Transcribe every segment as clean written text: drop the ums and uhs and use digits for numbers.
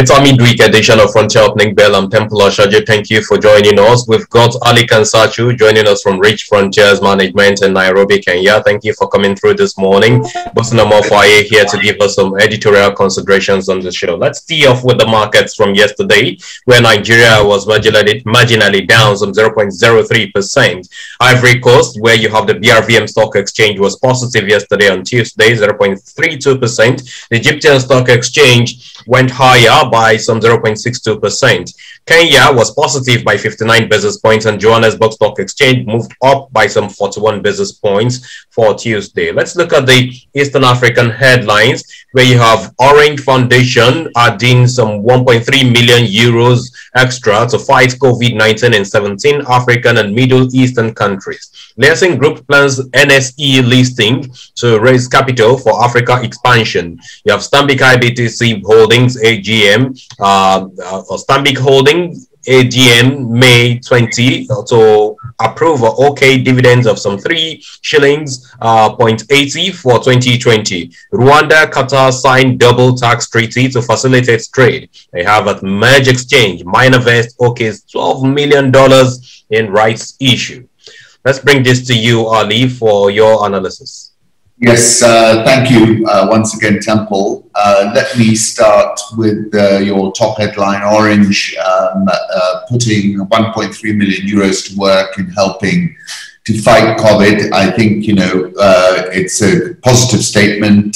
It's our midweek edition of Frontier Opening Bell. I'm Temple Oshaji. Thank you for joining us. We've got Ali Kansachu joining us from Rich Frontiers Management in Nairobi, Kenya. Thank you for coming through this morning. Bosna Mofaye here to give us some editorial considerations on the show. Let's tee off with the markets from yesterday, where Nigeria was marginally down some 0.03%. Ivory Coast, where you have the BRVM Stock Exchange, was positive yesterday on Tuesday, 0.32%. The Egyptian Stock Exchange went higher by some 0.62%. Kenya was positive by 59 basis points, and Johannesburg Stock Exchange moved up by some 41 basis points for Tuesday. Let's look at the Eastern African headlines, where you have Orange Foundation adding some 1.3 million euros extra to fight COVID-19 in 17 African and Middle Eastern countries. Leasing Group plans NSE listing to raise capital for Africa expansion. You have Stanbic IBTC Holdings AGM, Stanbic Holdings AGM May 20 to approve OK dividends of some 3 shillings 0.80 for 2020. Rwanda, Qatar signed double tax treaty to facilitate trade. They have at Merge Exchange, Minervest OK's $12 million in rights issue. Let's bring this to you, Ali, for your analysis. Yes, thank you once again, Temple. Let me start with your top headline, Orange putting 1.3 million euros to work in helping to fight COVID. I think, it's a positive statement.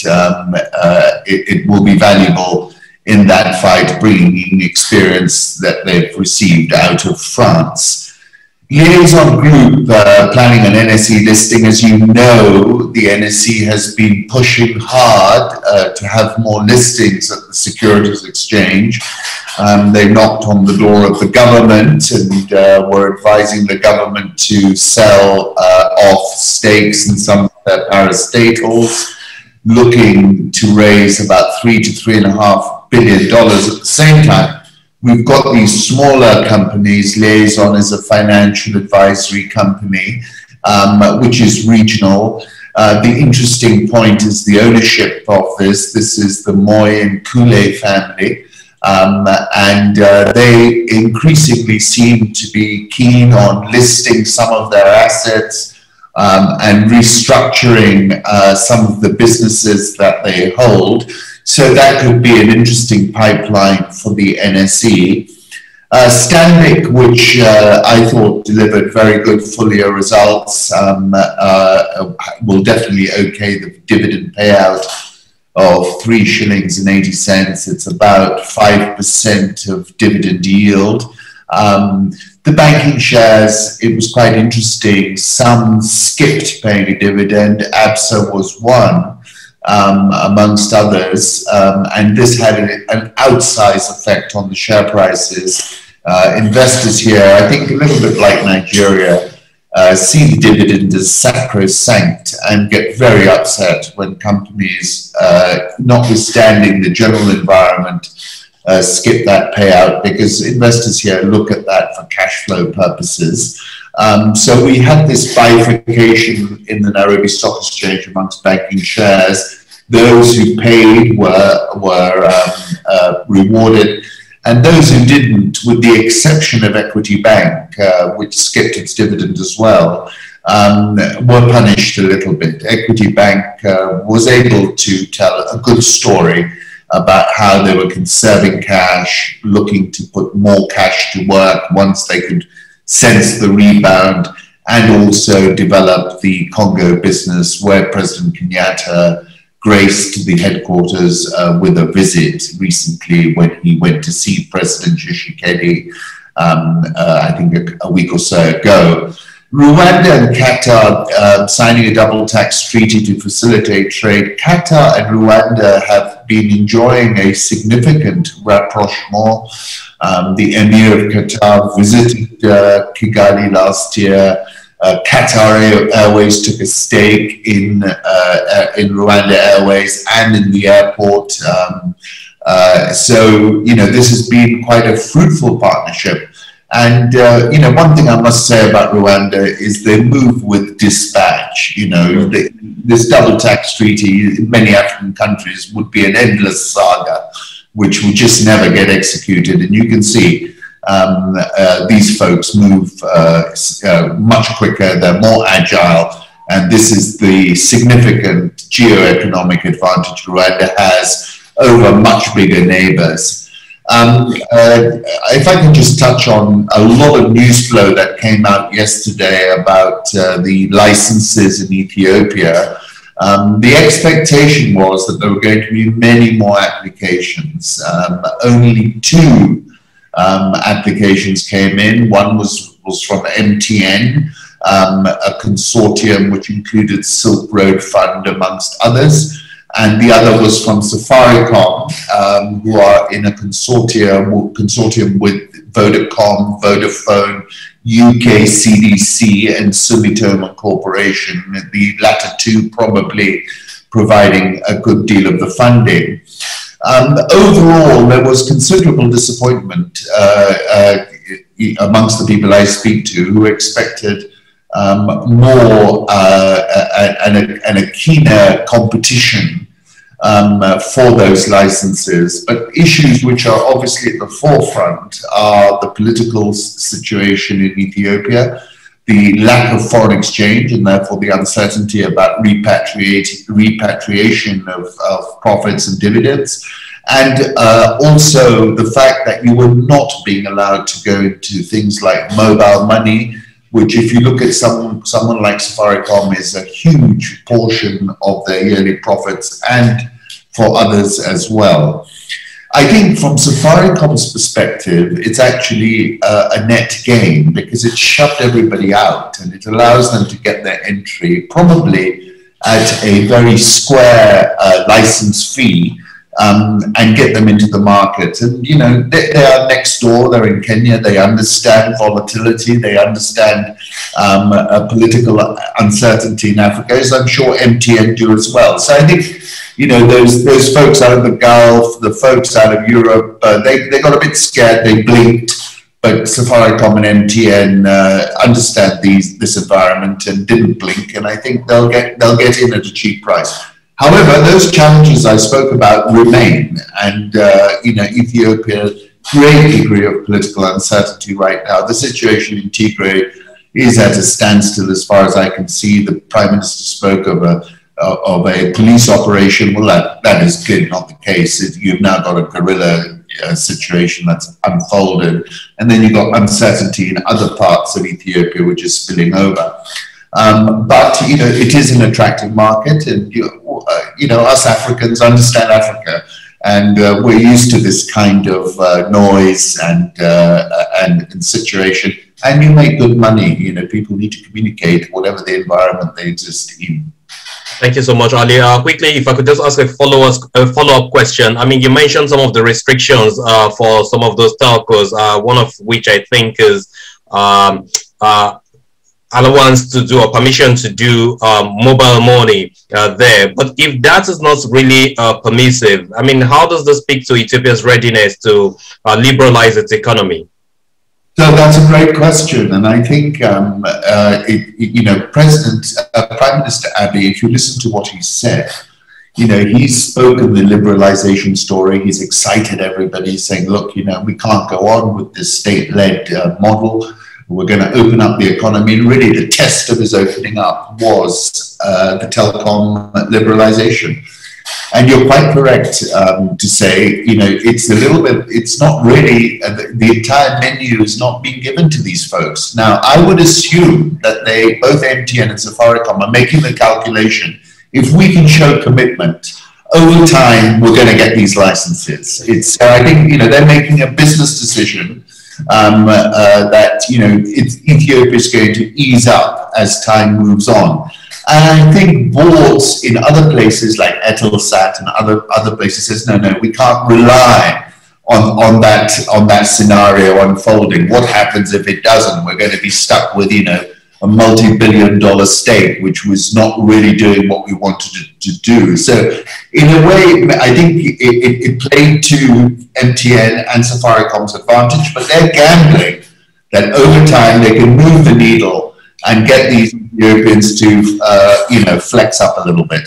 It will be valuable in that fight, bringing experience that they've received out of France. Liaison Group planning an NSE listing. As you know, the NSE has been pushing hard to have more listings at the Securities Exchange. They knocked on the door of the government and were advising the government to sell off stakes in some of their parastatals, looking to raise about $3 to $3.5 billion. At the same time, we've got these smaller companies. Liaison is a financial advisory company, which is regional. The interesting point is the ownership of this. This is the Moy and Koule family. And they increasingly seem to be keen on listing some of their assets and restructuring some of the businesses that they hold. So that could be an interesting pipeline for the NSE. Stanbic, which I thought delivered very good full-year results, will definitely okay the dividend payout of 3 shillings and 80 cents. It's about 5% of dividend yield. The banking shares, it was quite interesting. Some skipped paying a dividend. ABSA was one. Amongst others, and this had an outsized effect on the share prices. Investors here, I think a little bit like Nigeria, see the dividend as sacrosanct and get very upset when companies, notwithstanding the general environment, skip that payout, because investors here look at that for cash flow purposes. So we had this bifurcation in the Nairobi Stock Exchange amongst banking shares. Those who paid were rewarded, and those who didn't, with the exception of Equity Bank, which skipped its dividend as well, were punished a little bit. Equity Bank was able to tell a good story about how they were conserving cash, looking to put more cash to work once they could sense the rebound, and also develop the Congo business, where President Kenyatta graced the headquarters with a visit recently when he went to see President Tshisekedi, I think a week or so ago. Rwanda and Qatar signing a double tax treaty to facilitate trade. Qatar and Rwanda have been enjoying a significant rapprochement. The Emir of Qatar visited Kigali last year. Qatar Airways took a stake in Rwanda Airways and in the airport. So, this has been quite a fruitful partnership. And, one thing I must say about Rwanda is they move with dispatch. This double tax treaty in many African countries would be an endless saga. which will just never get executed. And you can see these folks move much quicker, they're more agile, and this is the significant geoeconomic advantage Rwanda has over much bigger neighbors. If I can just touch on a lot of news flow that came out yesterday about the licenses in Ethiopia. The expectation was that there were going to be many more applications. Only 2 applications came in. One was from MTN, a consortium which included Silk Road Fund amongst others. And the other was from Safaricom, who are in a consortium with Vodacom, Vodafone, UK CDC, and Sumitomo Corporation, the latter 2 probably providing a good deal of the funding. Overall, there was considerable disappointment amongst the people I speak to, who expected more and a keener competition for those licenses. But issues which are obviously at the forefront are the political situation in Ethiopia, the lack of foreign exchange, and therefore the uncertainty about repatriation of profits and dividends, and also the fact that you were not being allowed to go into things like mobile money, which, if you look at someone like Safaricom, is a huge portion of their yearly profits, and for others as well. I think from Safaricom's perspective, it's actually a net gain, because it shoved everybody out and it allows them to get their entry probably at a very square license fee, and get them into the market. And, you know, they are next door, they're in Kenya, they understand volatility, they understand political uncertainty in Africa, as I'm sure MTN do as well. So I think, you know, those folks out of the Gulf, the folks out of Europe, they got a bit scared, they blinked, but Safaricom and MTN understand this environment and didn't blink, and I think they'll get in at a cheap price. However, those challenges I spoke about remain, and you know, Ethiopia, great degree of political uncertainty right now. The situation in Tigray is at a standstill as far as I can see. The Prime Minister spoke of a police operation. Well, that is clearly not the case. You've now got a guerrilla situation that's unfolded, and then you've got uncertainty in other parts of Ethiopia which is spilling over. But, you know, it is an attractive market, and, you know, us Africans understand Africa, and we're used to this kind of noise and situation, and you make good money. You know, people need to communicate whatever the environment they exist in. Thank you so much, Ali. Quickly, if I could just ask a follow-up question. I mean, you mentioned some of the restrictions for some of those telcos, one of which I think is allowance to do, or permission to do mobile money there. But if that is not really permissive, I mean, how does this speak to Ethiopia's readiness to liberalize its economy? So that's a great question, and I think you know, Prime Minister Abiy, if you listen to what he said, you know, he's spoken the liberalization story. He's excited everybody, saying, look, you know, we can't go on with this state-led model. We're going to open up the economy. And really, the test of his opening up was the telecom liberalization. And you're quite correct to say, you know, it's a little bit, it's not really, the entire menu is not being given to these folks. Now, I would assume that both MTN and Safaricom are making the calculation. If we can show commitment, over time, we're going to get these licenses. I think, you know, they're making a business decision that, you know, Ethiopia is going to ease up as time moves on. And I think boards in other places like Eutelsat and other places says, no, we can't rely on that scenario unfolding. What happens if it doesn't? We're going to be stuck with, you know, a multi-billion-dollar state, which was not really doing what we wanted to do. So in a way, I think it played to MTN and Safaricom's advantage, but they're gambling that over time they can move the needle and get these Europeans to, you know, flex up a little bit.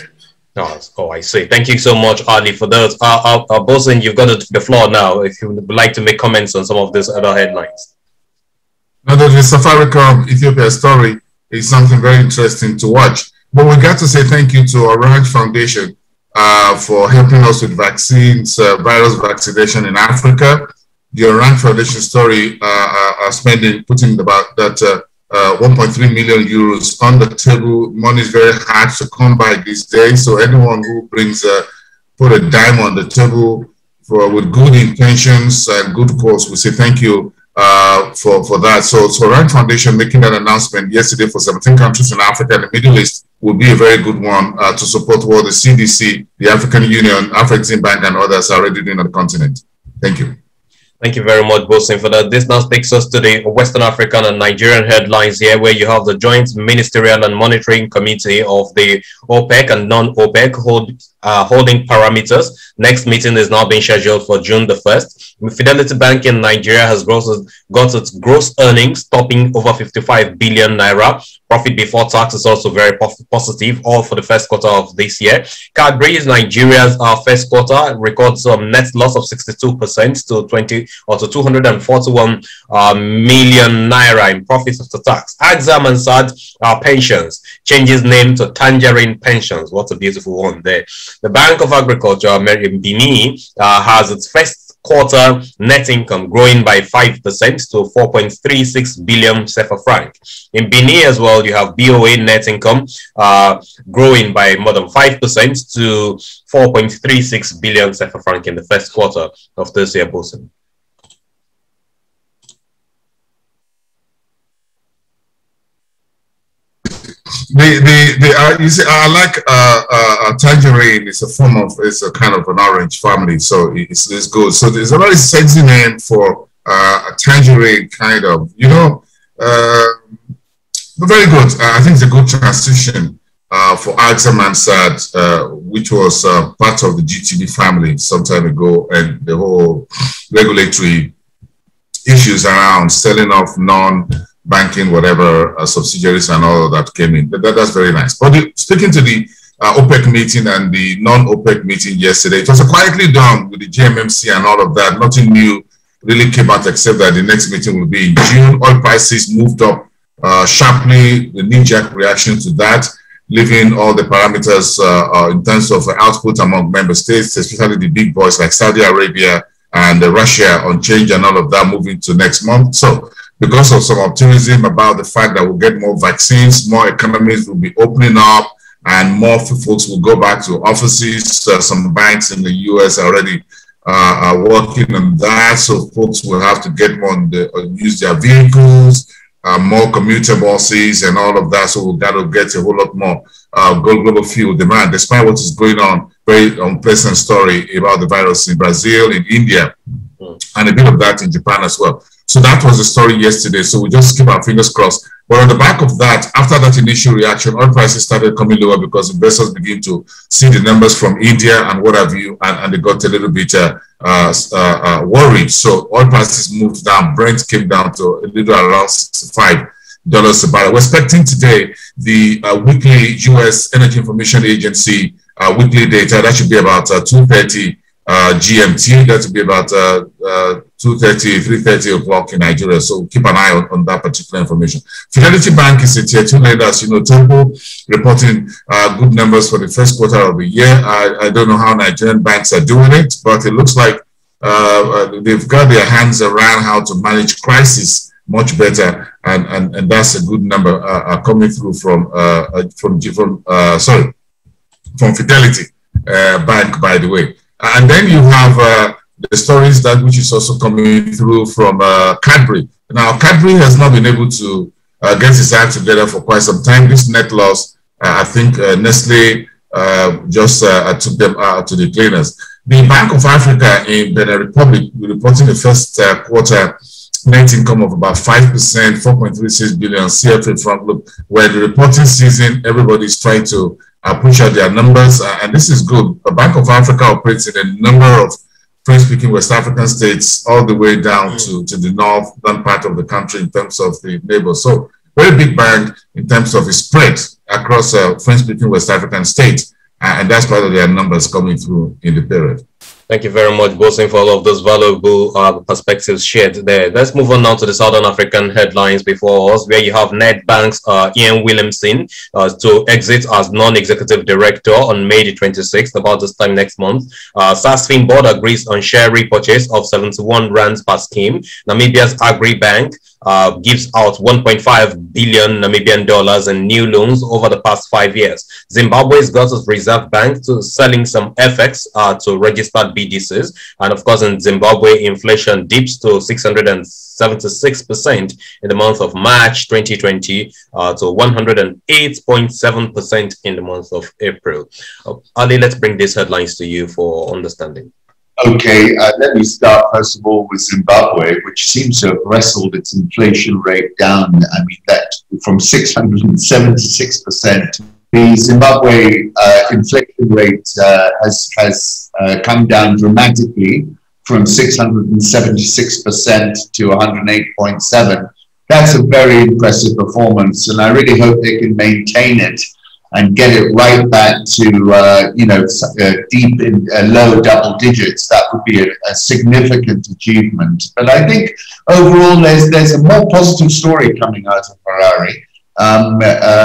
Oh, I see. Thank you so much, Ali, for those. Bosun, you've got the floor now if you would like to make comments on some of these other headlines. Now, the Safaricom Ethiopia story is something very interesting to watch. But we got to say thank you to Orange Foundation for helping us with vaccines, virus vaccination in Africa. The Orange Foundation story putting about that 1.3 million euros on the table. Money is very hard to come by these days. So anyone who brings put a dime on the table with good intentions and good cause, we say thank you for that. So Orange Foundation making that announcement yesterday for 17 countries in Africa and the Middle East will be a very good one to support what the CDC, the African Union, African Bank, and others are already doing on the continent. Thank you. Thank you very much, Bosun, for that. This now takes us to the Western African and Nigerian headlines here, where you have the Joint Ministerial and Monitoring Committee of the OPEC and non-OPEC holding parameters. Next meeting is now being scheduled for June the 1st. Fidelity Bank in Nigeria has got its gross earnings topping over 55 billion naira. Profit before tax is also very positive, all for the first quarter of this year. Cadbury, Nigeria's first quarter, records a net loss of 62% to 241 million naira in profits after tax. Axam and SAD Pensions changes name to Tangerine Pensions. What a beautiful one there. The Bank of Agriculture, in Benin, has its first quarter net income growing by 5% to 4.36 billion CFA franc. In Benin as well, you have BOA net income growing by more than 5% to 4.36 billion CFA franc in the first quarter of this year, Bosun. You see, I like tangerine. It's a kind of an orange family, so it's good. So there's a very sexy name for a tangerine, kind of. Very good. I think it's a good transition for Axam and SAD, which was part of the GTB family some time ago, and the whole regulatory issues around selling off banking, whatever, subsidiaries and all of that came in. That's very nice. But speaking to the OPEC meeting and the non-OPEC meeting yesterday, it was quietly done with the GMMC and all of that. Nothing new really came out except that the next meeting will be in June. Oil prices moved up sharply, the knee-jerk reaction to that, leaving all the parameters in terms of output among member states, especially the big boys like Saudi Arabia and Russia on change and all of that moving to next month. So because of some optimism about the fact that we'll get more vaccines, more economies will be opening up, and more folks will go back to offices. Some banks in the US are already working on that, so folks will have to get more use their vehicles, more commuter buses and all of that. So that will get a whole lot more global fuel demand, despite what is going on. Very unpleasant story about the virus in Brazil, in India, and a bit of that in Japan as well. So that was the story yesterday. So we just keep our fingers crossed. But on the back of that, after that initial reaction, oil prices started coming lower because investors begin to see the numbers from India and what have you, and they got a little bit worried. So oil prices moved down. Brent came down to a little around $65 a barrel. We're expecting today the weekly U.S. Energy Information Agency weekly data. That should be about 2:30 GMT. That would be about 2:30, 3:30 o'clock in Nigeria. So keep an eye on that particular information. Fidelity Bank is a tier 2 lender, as you know. Temple reporting good numbers for the first quarter of the year. I don't know how Nigerian banks are doing it, but it looks like they've got their hands around how to manage crisis much better, and that's a good number coming through from Fidelity Bank, by the way. And then you have the stories that which is also coming through from Cadbury. Now, Cadbury has not been able to get its act together for quite some time. This net loss, I think Nestle just took them out to the cleaners. The Bank of Africa in Benin Republic reporting the first quarter net income of about 5%, 4.36 billion CFA front look, where the reporting season, everybody's trying to push out their numbers, and this is good. The Bank of Africa operates in a number of French-speaking West African states, all the way down to the northern part of the country in terms of the neighbors. So very big bank in terms of its spread across French-speaking West African states. And that's why there are numbers coming through in the period. Thank you very much, Bosun, for all of those valuable perspectives shared there. Let's move on now to the Southern African headlines before us, where you have Nedbank's Ian Williamson to exit as non-executive director on May the 26th, about this time next month. SASFIN board agrees on share repurchase of 71 rands per scheme. Namibia's Agri-Bank gives out 1.5 billion Namibian dollars in new loans over the past 5 years. Zimbabwe's got its Reserve Bank to selling some FX to registered BDCs. And of course, in Zimbabwe, inflation dips to 676% in the month of March 2020 to 108.7% in the month of April. Ali, let's bring these headlines to you for understanding. Okay, let me start first of all with Zimbabwe, which seems to have wrestled its inflation rate down. I mean, that from 676%. The Zimbabwe inflation rate has come down dramatically from 676% to 108.7%. That's a very impressive performance, and I really hope they can maintain it and get it right back to deep in low double digits. That would be a significant achievement. But I think overall there's a more positive story coming out of Harare. I'm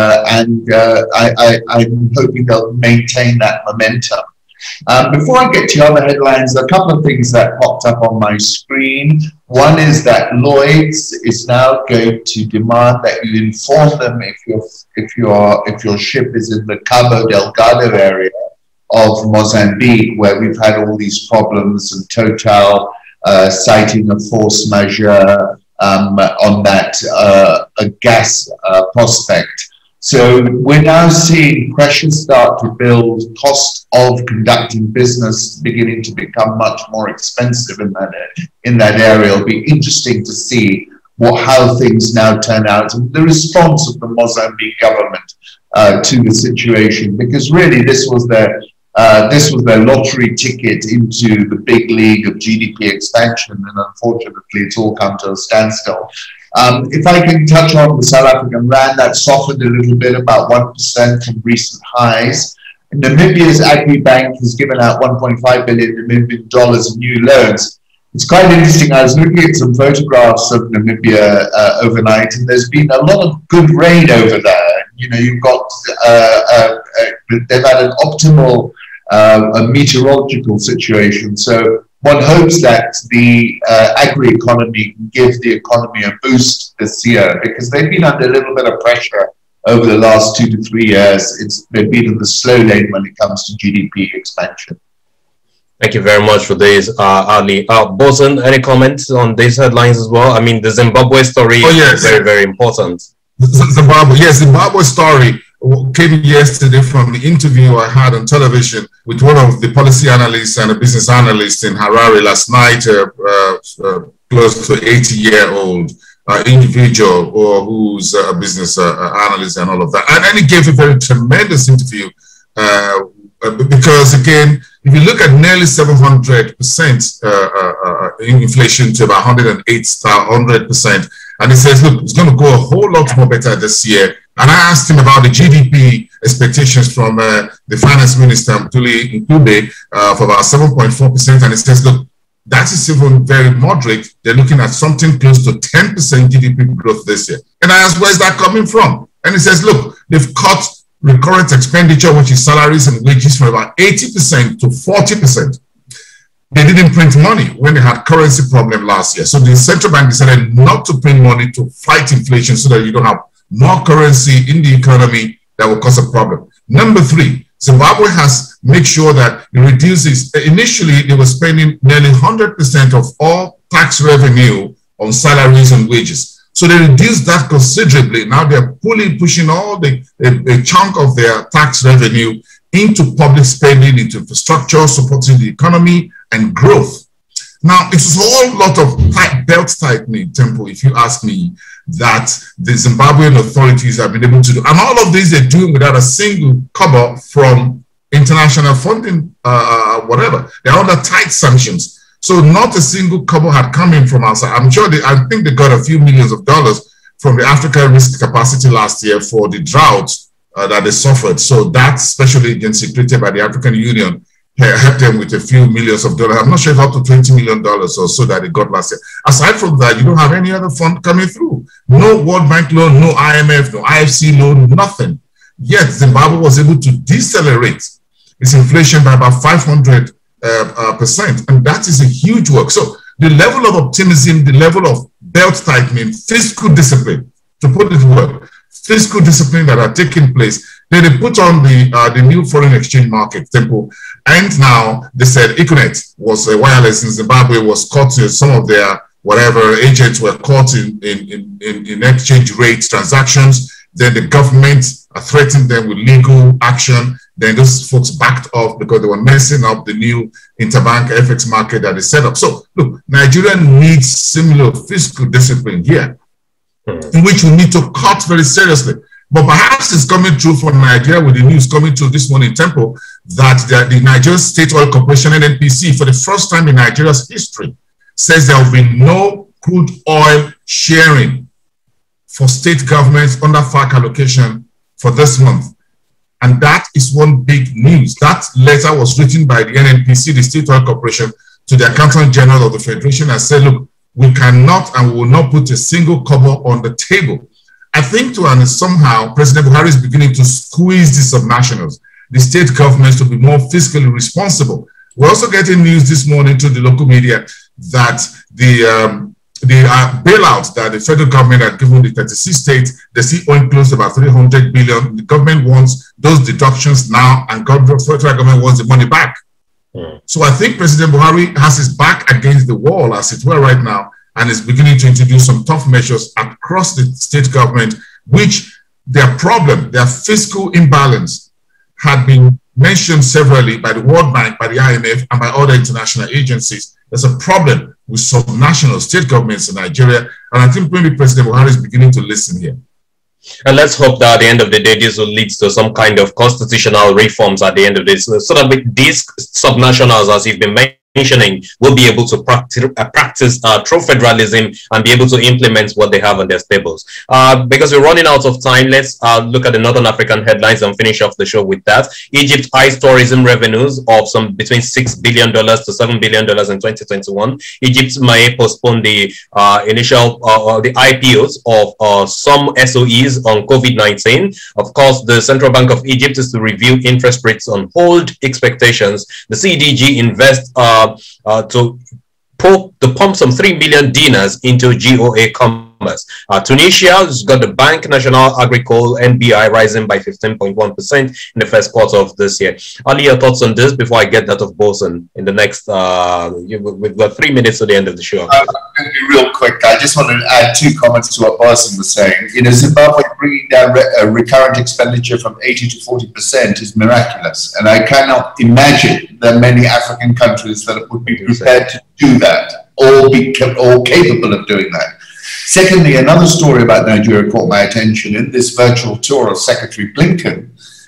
hoping they'll maintain that momentum. Before I get to other headlines, a couple of things that popped up on my screen. One is that Lloyd's is now going to demand that you inform them if your ship is in the Cabo Delgado area of Mozambique, where we've had all these problems, and Total citing a force majeure on that a gas prospect. So we're now seeing pressure start to build, cost of conducting business beginning to become much more expensive in that area. It'll be interesting to see how things now turn out and the response of the Mozambique government to the situation, because really this was their lottery ticket into the big league of GDP expansion, and unfortunately it's all come to a standstill. If I can touch on the South African rand, that softened a little bit, about 1% from recent highs. Namibia's Agri-Bank has given out 1.5 billion Namibian dollars in new loans. It's quite interesting. I was looking at some photographs of Namibia overnight, and there's been a lot of good rain over there. You know, you've got they've had an optimal meteorological situation. So one hopes that the agri-economy can give the economy a boost this year, because they've been under a little bit of pressure over the last 2 to 3 years. They've been in the slow lane when it comes to GDP expansion. Thank you very much for this, Ali. Bosun, any comments on these headlines as well? I mean, the Zimbabwe story is very, very important. Zimbabwe story came yesterday from the interview I had on television with one of the policy analysts and a business analyst in Harare last night, close to 80-year-old individual who's a business analyst and all of that. And he gave a very tremendous interview because, again, if you look at nearly 700% inflation to about 100%, and he says, look, it's going to go a whole lot more better this year. And I asked him about the GDP expectations from the finance minister, Mthuli Ncube, for about 7.4%. And he says, look, that is even very moderate. They're looking at something close to 10% GDP growth this year. And I asked, where's that coming from? And he says, look, they've cut recurrent expenditure, which is salaries and wages, from about 80% to 40%. They didn't print money when they had currency problem last year. So the central bank decided not to print money to fight inflation so that you don't have more currency in the economy that will cause a problem. Number 3, Zimbabwe has made sure that it reduces. Initially, they were spending nearly 100% of all tax revenue on salaries and wages. So they reduced that considerably. Now they're pushing all the chunk of their tax revenue into public spending, into infrastructure, supporting the economy and growth. Now, it's a whole lot of belt tightening, Temple, if you ask me, that the Zimbabwean authorities have been able to do. And all of this they're doing without a single cover from international funding, whatever. They're under tight sanctions. So not a single cover had come in from outside. I think they got a few millions of dollars from the Africa Risk Capacity last year for the drought that they suffered. So that special agency created by the African Union helped them with a few millions of dollars. I'm not sure if up to $20 million or so that they got last year. Aside from that, you don't have any other fund coming through. No World Bank loan, no IMF, no IFC loan, nothing. Yet Zimbabwe was able to decelerate its inflation by about 500%. And that is a huge work. So the level of optimism, the level of belt tightening, fiscal discipline, to put it well, fiscal discipline that are taking place. Then they put on the new foreign exchange market, Tempo, and now they said Econet was wireless in Zimbabwe was caught. Some of their whatever agents were caught in exchange rate transactions. Then the government threatened them with legal action. Then those folks backed off because they were messing up the new interbank FX market that they set up. So look, Nigeria needs similar fiscal discipline here, in which we need to cut very seriously. But perhaps it's coming true for Nigeria with the news coming through this morning, Tempo, that the Nigeria State Oil Corporation, NNPC, for the first time in Nigeria's history, says there will be no crude oil sharing for state governments under FARC allocation for this month. And that is one big news. That letter was written by the NNPC, the State Oil Corporation, to the Accountant General of the Federation and said, look, we cannot and we will not put a single kobo on the table. I think somehow President Buhari is beginning to squeeze the subnationals, the state governments, to be more fiscally responsible. We're also getting news this morning to the local media that the bailout that the federal government had given the 36 states, they see owing close to about 300 billion. The government wants those deductions now, and the federal government wants the money back. So I think President Buhari has his back against the wall, as it were, right now, and is beginning to introduce some tough measures across the state government, which their problem, their fiscal imbalance, had been mentioned severally by the World Bank, by the IMF, and by other international agencies. There's a problem with subnational state governments in Nigeria, and I think maybe President Buhari is beginning to listen here. And let's hope that at the end of the day, this will lead to some kind of constitutional reforms at the end of this, so that these subnationals, as you've been mentioning, will be able to practice true federalism and be able to implement what they have on their tables. Because we're running out of time, let's look at the Northern African headlines and finish off the show with that. Egypt eyes tourism revenues of between $6 billion to $7 billion in 2021. Egypt may postpone the initial the IPOs of some SOEs on COVID-19. Of course, the Central Bank of Egypt is to review interest rates on hold expectations. The CDG invests to pump some 3 million dinars into GOA commerce. Tunisia's got the Banque Nationale Agricole NBI rising by 15.1% in the first quarter of this year. Ali, your thoughts on this before I get that of Bosun in the next, we've got 3 minutes to the end of the show. I'm going to be real quick. I just want to add 2 comments to what Bosun was saying. You know, Zimbabwe bringing down recurrent expenditure from 80 to 40% is miraculous. And I cannot imagine there are many African countries that would be prepared to do that, or capable of doing that. Secondly, another story about Nigeria caught my attention. In this virtual tour of Secretary Blinken,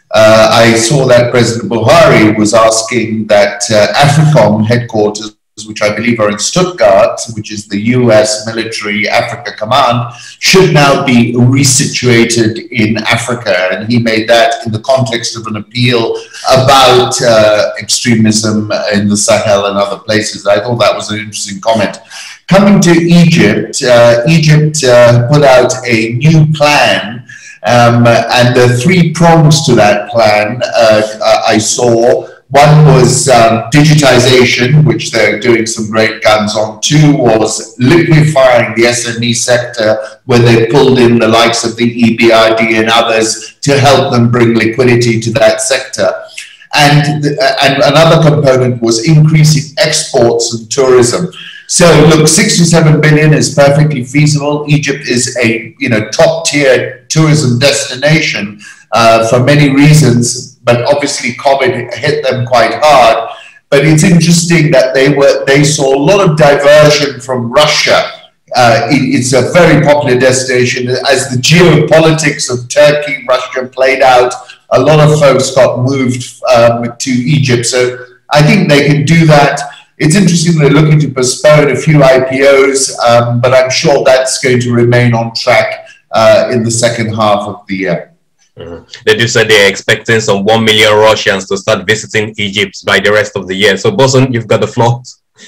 I saw that President Buhari was asking that AFRICOM headquarters, which I believe are in Stuttgart, which is the US military Africa command, should now be resituated in Africa. And he made that in the context of an appeal about extremism in the Sahel and other places. I thought that was an interesting comment. Coming to Egypt, Egypt put out a new plan, and there are 3 prongs to that plan I saw. One was digitization, which they're doing some great guns on. 2 was liquefying the SME sector, where they pulled in the likes of the EBRD and others to help them bring liquidity to that sector. And another component was increasing exports and tourism. So look, 6 to 7 billion is perfectly feasible. Egypt is a top-tier tourism destination for many reasons, but obviously COVID hit them quite hard. But it's interesting that they saw a lot of diversion from Russia. It's a very popular destination. As the geopolitics of Turkey, Russia played out, a lot of folks got moved to Egypt. So I think they can do that. It's interesting they're looking to postpone a few IPOs, but I'm sure that's going to remain on track in the second half of the year. They do say they're expecting some 1 million Russians to start visiting Egypt by the rest of the year. So, Bosun, you've got the floor.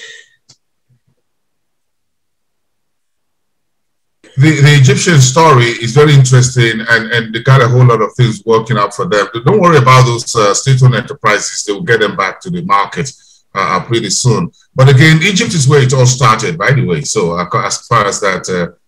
The Egyptian story is very interesting, and they got a whole lot of things working out for them. Don't worry about those state-owned enterprises. They will get them back to the market pretty soon. But again, Egypt is where it all started, by the way. So as far as that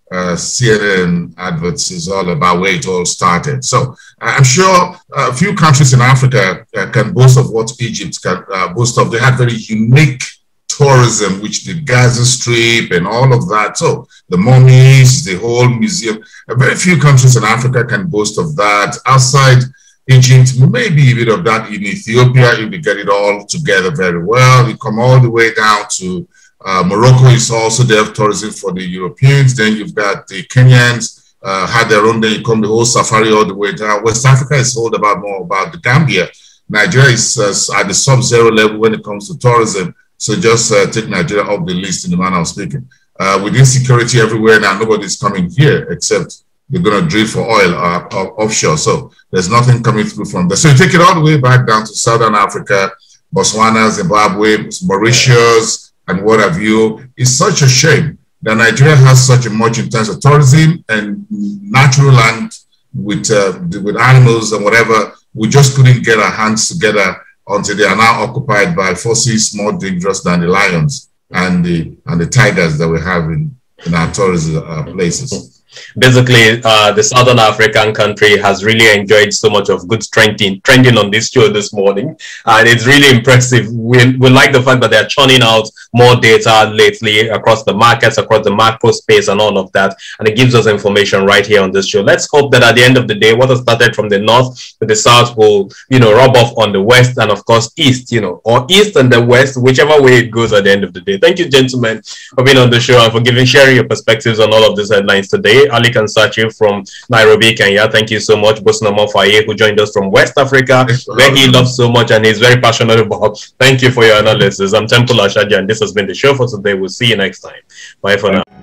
CNN adverts is all about where it all started. So I'm sure a few countries in Africa can boast of what Egypt can boast of. They had very unique tourism, which the Gaza Strip and all of that. So the mummies, the whole museum, very few countries in Africa can boast of that. Outside Egypt, maybe a bit of that in Ethiopia, if they get it all together very well. You come all the way down to Morocco is also there, tourism for the Europeans. Then you've got the Kenyans, had their own, then you come the whole safari all the way down. West Africa is all about more about the Gambia. Nigeria is at the sub-zero level when it comes to tourism. So just take Nigeria off the list in the manner of speaking. With insecurity everywhere now, nobody's coming here except they're going to drill for oil offshore. So there's nothing coming through from there. So you take it all the way back down to Southern Africa, Botswana, Zimbabwe, Mauritius, and what have you. It's such a shame that Nigeria has such a much in terms of tourism and natural land with animals and whatever. We just couldn't get our hands together until they are now occupied by forces more dangerous than the lions and the tigers that we have in our tourist places. Basically, the Southern African country has really enjoyed so much of good trending on this show this morning, and it's really impressive. We like the fact that they're churning out more data lately across the markets, across the macro space and all of that, and it gives us information right here on this show. Let's hope that at the end of the day, what has started from the north to the south will, rub off on the west and of course east, or east and the west, whichever way it goes at the end of the day. Thank you, gentlemen, for being on the show and for sharing your perspectives on all of these headlines today. Ali Kansachu from Nairobi, Kenya. Thank you so much. Bosun Omofaye, who joined us from West Africa, where he loves so much and he's very passionate about. Thank you for your analysis. I'm Temple Ashaji, and this has been the show for today. We'll see you next time. Bye for now.